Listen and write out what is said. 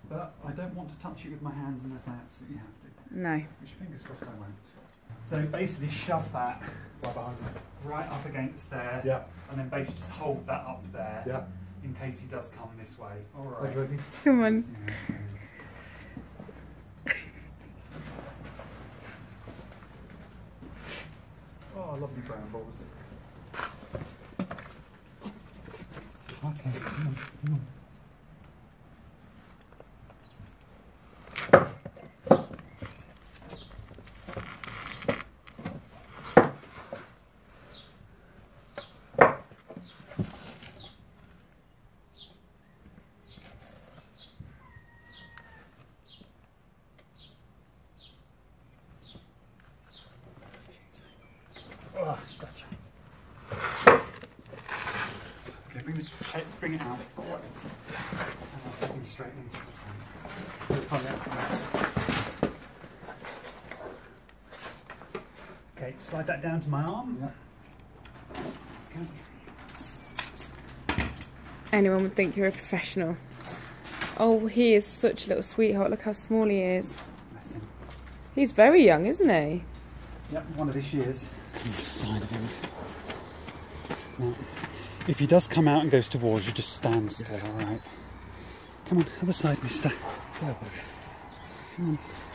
But I don't want to touch it with my hands unless I absolutely have to. No. Which fingers crossed I won't. So basically shove that right up against there. Yeah. And then basically just hold that up there. Yeah. In case he does come this way. Alright. Ready? Come on. Oh, lovely brambles. Okay, come on, come on. Oh, gotcha. Okay, bring it out. And I'll set him straight into the front. Okay, slide that down to my arm. Yeah. Okay. Anyone would think you're a professional. Oh, he is such a little sweetheart. Look how small he is. Bless him. He's very young, isn't he? Yep, one of this year's. On the side of him. Now, if he does come out and goes towards you, just stand still, alright? Come on, other side, mister. Come on.